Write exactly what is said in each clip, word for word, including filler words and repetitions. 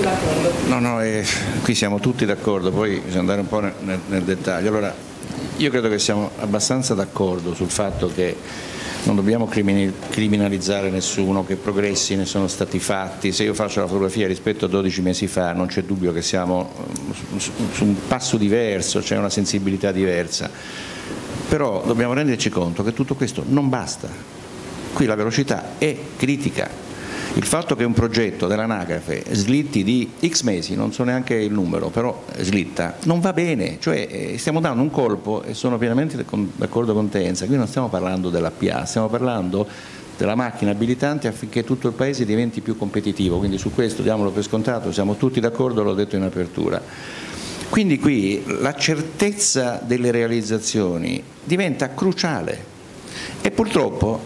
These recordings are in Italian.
d'accordo? No, no, eh, qui siamo tutti d'accordo, poi bisogna andare un po' nel, nel, nel dettaglio. Allora, io credo che siamo abbastanza d'accordo sul fatto che non dobbiamo criminalizzare nessuno, che progressi ne sono stati fatti. Se io faccio la fotografia rispetto a dodici mesi fa non c'è dubbio che siamo su, su un passo diverso, c'è una sensibilità diversa, però dobbiamo renderci conto che tutto questo non basta. Qui la velocità è critica. Il fatto che un progetto dell'anagrafe slitti di X mesi, non so neanche il numero, però slitta, non va bene, cioè stiamo dando un colpo, e sono pienamente d'accordo con Tenza, qui non stiamo parlando della P A, stiamo parlando della macchina abilitante affinché tutto il Paese diventi più competitivo, quindi su questo diamolo per scontato, siamo tutti d'accordo, l'ho detto in apertura. Quindi qui la certezza delle realizzazioni diventa cruciale e purtroppo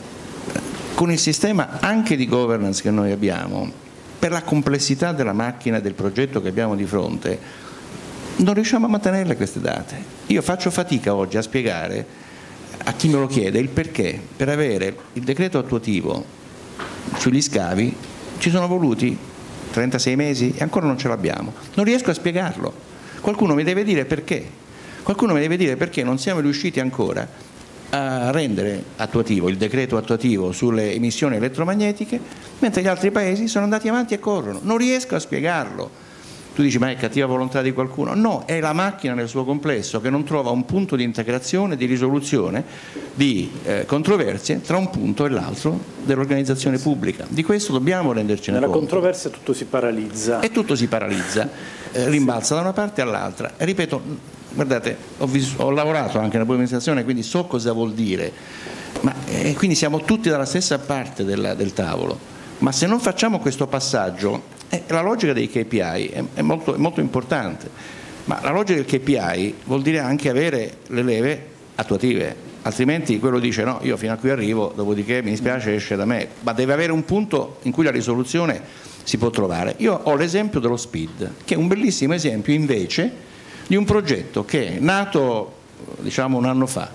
con il sistema anche di governance che noi abbiamo, per la complessità della macchina, del progetto che abbiamo di fronte, non riusciamo a mantenerle queste date. Io faccio fatica oggi a spiegare a chi me lo chiede il perché. Per avere il decreto attuativo sugli scavi ci sono voluti trentasei mesi e ancora non ce l'abbiamo. Non riesco a spiegarlo. Qualcuno mi deve dire perché. Qualcuno mi deve dire perché non siamo riusciti ancora a rendere attuativo il decreto attuativo sulle emissioni elettromagnetiche, mentre gli altri paesi sono andati avanti e corrono. Non riesco a spiegarlo. Tu dici ma è cattiva volontà di qualcuno? No, è la macchina nel suo complesso che non trova un punto di integrazione, di risoluzione di eh, controversie tra un punto e l'altro dell'organizzazione pubblica. Di questo dobbiamo rendercene Nella conto. Nella controversia tutto si paralizza. E tutto si paralizza, eh, rimbalza da una parte all'altra. E ripeto, guardate, ho, ho lavorato anche nella pubblica amministrazione, quindi so cosa vuol dire, ma eh, quindi siamo tutti dalla stessa parte del, del tavolo, ma se non facciamo questo passaggio, eh, la logica dei K P I è, è, molto, è molto importante, ma la logica del K P I vuol dire anche avere le leve attuative, altrimenti quello dice no, io fino a qui arrivo, dopodiché mi dispiace esce da me, ma deve avere un punto in cui la risoluzione si può trovare. Io ho l'esempio dello SPID, che è un bellissimo esempio invece di un progetto che è nato diciamo un anno fa,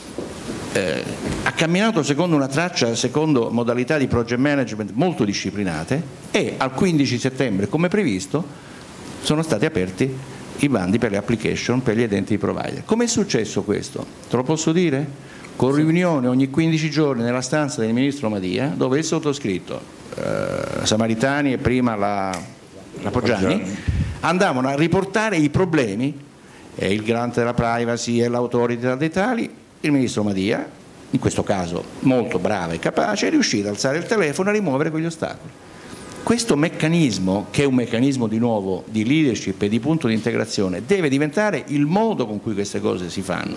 eh, ha camminato secondo una traccia, secondo modalità di project management molto disciplinate e al quindici settembre come previsto sono stati aperti i bandi per le application per gli identity provider. Come è successo questo? Te lo posso dire? Con riunione ogni quindici giorni nella stanza del ministro Madia, dove il sottoscritto, eh, Samaritani e prima la, la Poggiani, andavano a riportare i problemi, eh, il garante della privacy e l'autorità dei tali, il ministro Madia, in questo caso molto bravo e capace, è riuscito ad alzare il telefono e a rimuovere quegli ostacoli. Questo meccanismo, che è un meccanismo di nuovo di leadership e di punto di integrazione, deve diventare il modo con cui queste cose si fanno.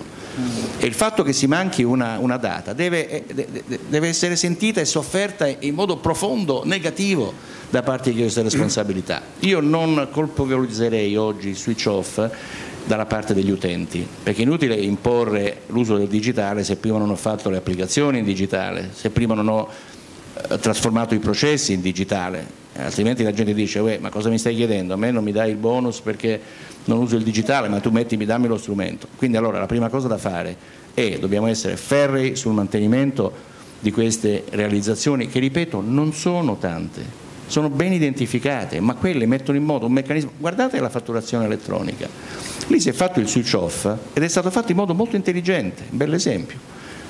E il fatto che si manchi una, una data deve, deve essere sentita e sofferta in modo profondo, negativo da parte di chi ha queste responsabilità. Io non colpevolizzerei oggi il switch off dalla parte degli utenti, perché è inutile imporre l'uso del digitale se prima non ho fatto le applicazioni in digitale, se prima non ho trasformato i processi in digitale, altrimenti la gente dice uè, ma cosa mi stai chiedendo? A me non mi dai il bonus perché non uso il digitale, ma tu mettimi, dammi lo strumento. Quindi allora la prima cosa da fare è, dobbiamo essere ferrei sul mantenimento di queste realizzazioni che, ripeto, non sono tante, sono ben identificate, ma quelle mettono in moto un meccanismo. Guardate la fatturazione elettronica, lì si è fatto il switch off ed è stato fatto in modo molto intelligente, un bel esempio.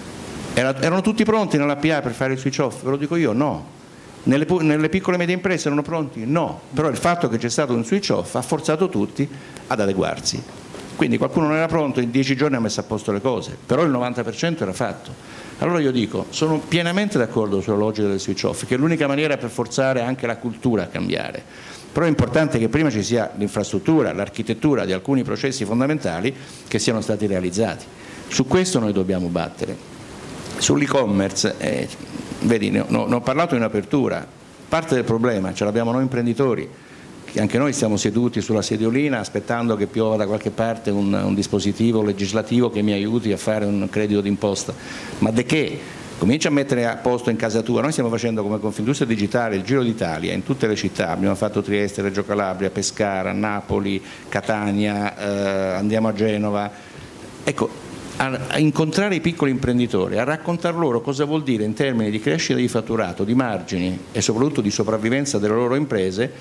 Erano tutti pronti nella P A per fare il switch off? Ve lo dico io, no. Nelle, nelle piccole e medie imprese erano pronti? No. Però il fatto che c'è stato un switch off ha forzato tutti ad adeguarsi. Quindi qualcuno non era pronto, in dieci giorni ha messo a posto le cose, però il novanta per cento era fatto. Allora io dico, sono pienamente d'accordo sulla logica del switch off, che è l'unica maniera per forzare anche la cultura a cambiare. Però è importante che prima ci sia l'infrastruttura, l'architettura di alcuni processi fondamentali che siano stati realizzati. Su questo noi dobbiamo battere. Sull'e-commerce, eh, vedi, ne ho, ne ho parlato in apertura, parte del problema ce l'abbiamo noi imprenditori, che anche noi siamo seduti sulla sediolina aspettando che piova da qualche parte un, un dispositivo legislativo che mi aiuti a fare un credito d'imposta, ma de che? Comincia a mettere a posto in casa tua. Noi stiamo facendo come Confindustria Digitale il Giro d'Italia in tutte le città, abbiamo fatto Trieste, Reggio Calabria, Pescara, Napoli, Catania, eh, andiamo a Genova, ecco, a incontrare i piccoli imprenditori, a raccontar loro cosa vuol dire in termini di crescita di fatturato, di margini e soprattutto di sopravvivenza delle loro imprese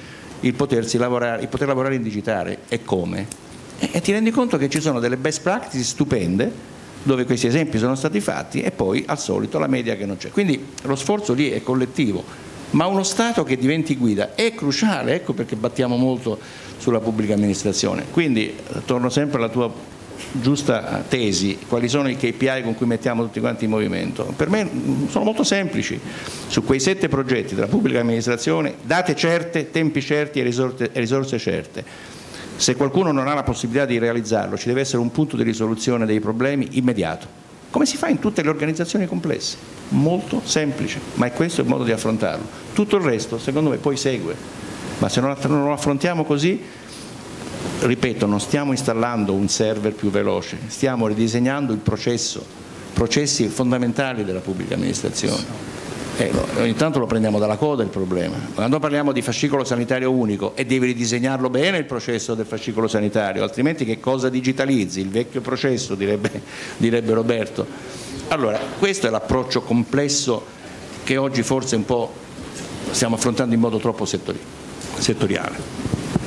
il, potersi lavorare, il poter lavorare in digitale. E come? E, e ti rendi conto che ci sono delle best practices stupende dove questi esempi sono stati fatti, e poi al solito la media che non c'è. Quindi lo sforzo lì è collettivo, ma uno Stato che diventi guida è cruciale, ecco perché battiamo molto sulla pubblica amministrazione. Quindi torno sempre alla tua giusta tesi: quali sono i K P I con cui mettiamo tutti quanti in movimento? Per me sono molto semplici: su quei sette progetti della pubblica amministrazione, date certe, tempi certi e risorse, e risorse certe. Se qualcuno non ha la possibilità di realizzarlo, ci deve essere un punto di risoluzione dei problemi immediato, come si fa in tutte le organizzazioni complesse. Molto semplice, ma è questo il modo di affrontarlo. Tutto il resto secondo me poi segue, ma se non lo affrontiamo così, ripeto, non stiamo installando un server più veloce, stiamo ridisegnando il processo, processi fondamentali della pubblica amministrazione. Eh, ogni tanto lo prendiamo dalla coda il problema. Quando parliamo di fascicolo sanitario unico, e devi ridisegnarlo bene il processo del fascicolo sanitario, altrimenti che cosa digitalizzi? Il vecchio processo, direbbe, direbbe Roberto. Allora, questo è l'approccio complesso che oggi forse un po' stiamo affrontando in modo troppo settori- settoriale.